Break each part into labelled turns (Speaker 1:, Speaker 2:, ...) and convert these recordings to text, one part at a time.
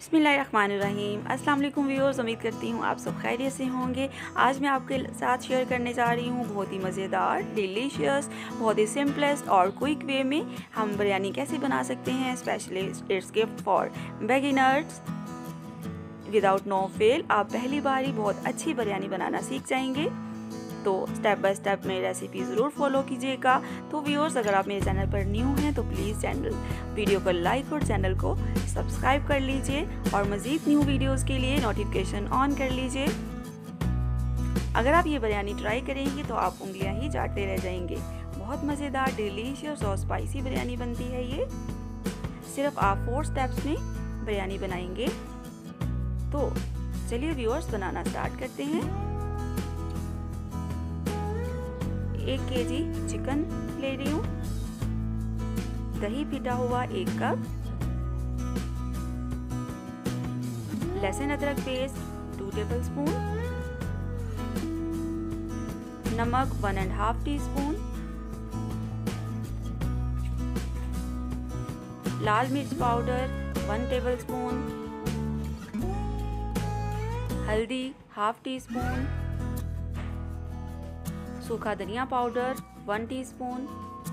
Speaker 1: बिस्मिल्लाहिर्रहमानिर्रहीम। अस्सलाम वालेकुम व्यूअर्स, उम्मीद करती हूँ आप सब खैरियत से होंगे। आज मैं आपके साथ शेयर करने जा रही हूँ बहुत ही मज़ेदार, डिलीशियस, बहुत ही सिंपलेस्ट और क्विक वे में हम बिरयानी कैसे बना सकते हैं। Specially it's gift for beginners without no fail. आप पहली बार ही बहुत अच्छी बिरयानी बनाना सीख जाएंगे, तो स्टेप बाय स्टेप मेरी रेसिपी ज़रूर फॉलो कीजिएगा। तो व्यूअर्स, अगर आप मेरे चैनल पर न्यू हैं तो प्लीज़ वीडियो को लाइक और चैनल को सब्सक्राइब कर लीजिए और मज़ीद न्यू वीडियोस के लिए नोटिफिकेशन ऑन कर लीजिए। अगर आप ये बिरयानी ट्राई करेंगे तो आप उंगलियां ही चाटते रह जाएंगे। बहुत मज़ेदार, डिलीशियस और स्पाइसी बिरयानी बनती है ये। सिर्फ आप 4 स्टेप्स में बिरयानी बनाएंगे। तो चलिए व्यूअर्स, बनाना स्टार्ट करते हैं। 1 केजी चिकन ले रही हूँ, दही पिटा हुआ 1 कप, लहसुन अदरक पेस्ट 2 टेबलस्पून, नमक 1.5 टीस्पून, लाल मिर्च पाउडर 1 टेबलस्पून, हल्दी 1/2 टीस्पून, सूखा धनिया powder 1 teaspoon,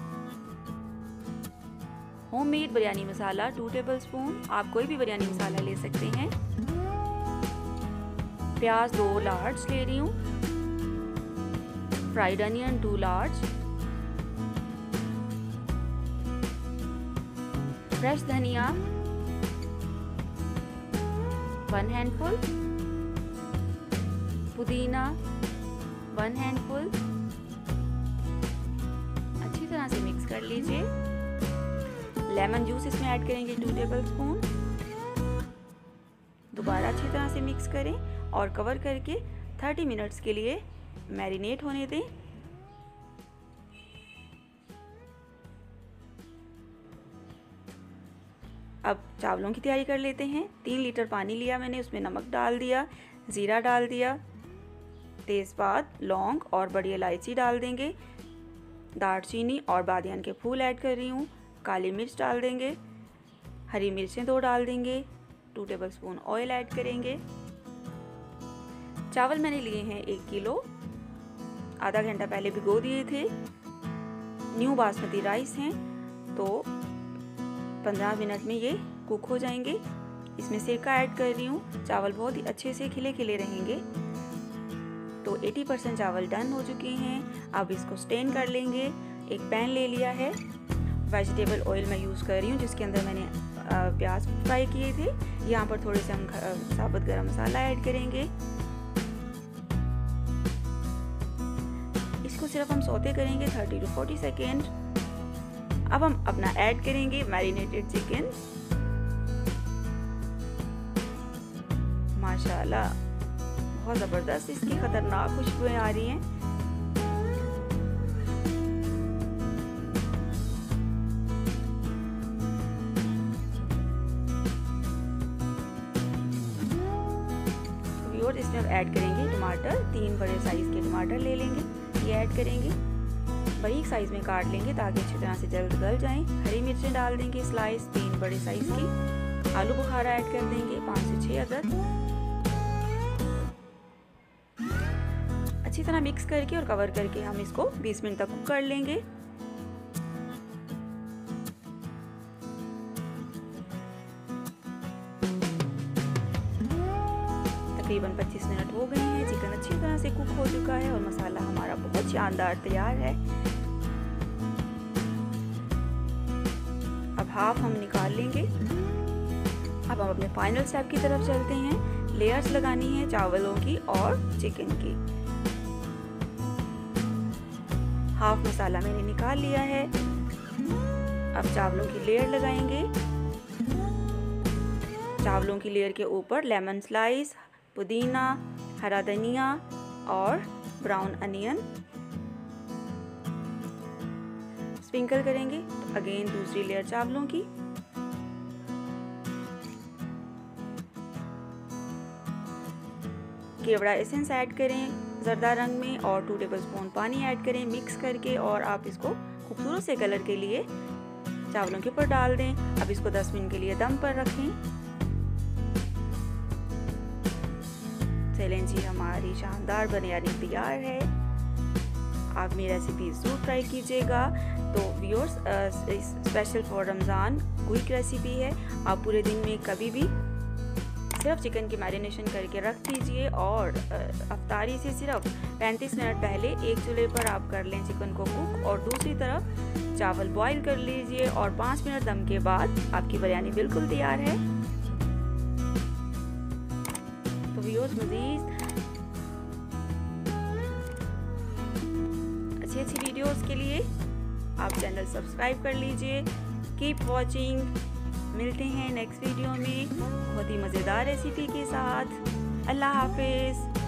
Speaker 1: homemade biryani masala 2 tablespoon. आप कोई भी बिरयानी मसाला ले सकते हैं। प्याज 2 लार्ज ले रही हूँ, फ्राइड अनियन 2 लार्ज, फ्रेश धनिया 1 हैंडफुल, पुदीना 1 हैंडफुल। अच्छी तरह से मिक्स कर लीजिए। लेमन जूस इसमें ऐड करेंगे 2 टेबलस्पून। दोबारा अच्छी तरह से मिक्स करें और कवर करके 30 मिनट्स के लिए मैरिनेट होने दें। अब चावलों की तैयारी कर लेते हैं। 3 लीटर पानी लिया मैंने, उसमें नमक डाल दिया, ज़ीरा डाल दिया, तेज़पात, लौंग और बड़ी इलायची डाल देंगे, दालचीनी और बादियान के फूल ऐड कर रही हूँ, काली मिर्च डाल देंगे, हरी मिर्चें 2 डाल देंगे, 2 टेबलस्पून ऑयल ऐड करेंगे। चावल मैंने लिए हैं 1 किलो, आधा घंटा पहले भिगो दिए थे। न्यू बासमती राइस हैं तो 15 मिनट में ये कुक हो जाएंगे। इसमें सिरका ऐड कर रही हूँ। चावल बहुत ही अच्छे से खिले खिले रहेंगे। तो 80% चावल डन हो चुके हैं। अब इसको स्टेन कर लेंगे। एक पैन ले लिया है, वेजिटेबल ऑयल मैं यूज़ कर रही हूँ, जिसके अंदर मैंने प्याज फ्राई किए थे। यहाँ पर थोड़े से हम साबुत गरम मसाला ऐड करेंगे। इसको सिर्फ हम सौते करेंगे 30 to 40 सेकेंड। अब हम अपना ऐड करेंगे मैरिनेटेड चिकन। माशाल्लाह, बहुत ज़बरदस्त इसकी खतरनाक खुशबुएं आ रही हैं। और इसमें अब ऐड करेंगे टमाटर। 3 बड़े साइज़ के टमाटर ले लेंगे, ये ऐड करेंगे, बारीक साइज़ में काट लेंगे ताकि अच्छी तरह से जल्द गल जाएं। हरी मिर्चें डाल देंगे स्लाइस, 3 बड़े साइज़ की। आलू बुखारा ऐड कर देंगे 5 से 6 अदद। अच्छी तरह मिक्स करके और कवर करके हम इसको 20 मिनट तक कुक कर लेंगे। तकरीबन 25 मिनट हो गए हैं। चिकन अच्छी तरह से कुक हो चुका है और मसाला हमारा बहुत शानदार तैयार है। अब हाफ हम निकाल लेंगे। अब हम अपने फाइनल स्टेप की तरफ चलते हैं। लेयर्स लगानी है चावलों की और चिकन की। हाफ मसाला मैंने निकाल लिया है। अब चावलों की लेयर लगाएंगे। चावलों की लेयर के ऊपर लेमन स्लाइस, पुदीना, हरा धनिया और ब्राउन अनियन स्प्रिंकल करेंगे। अगेन दूसरी लेयर चावलों की। केवड़ा एसेंस ऐड करें ज़रदा रंग में और 2 टेबलस्पून पानी ऐड करें मिक्स करके, और आप इसको खूबसूरत से कलर के लिए चावलों के ऊपर डाल दें। अब इसको 10 मिनट के लिए दम पर रखें। चलें जी, हमारी शानदार बिरयानी तैयार है। आप मेरी रेसिपी ज़रूर ट्राई कीजिएगा। तो viewers, special for Ramzan quick recipe है। आप पूरे दिन में कभी भी सिर्फ चिकन की मैरिनेशन करके रख दीजिए और अफ्तारी से सिर्फ 35 मिनट पहले एक चूल्हे पर आप कर लें चिकन को कुक और दूसरी तरफ चावल बॉईल कर लीजिए और 5 मिनट दम के बाद आपकी बिरयानी बिल्कुल तैयार है। तो व्यूअर्स, मज़ीद अच्छी वीडियोस के लिए आप चैनल सब्सक्राइब कर लीजिए। Keep watching. मिलते हैं नेक्स्ट वीडियो में बहुत ही मज़ेदार रेसिपी के साथ। अल्लाह हाफिज़।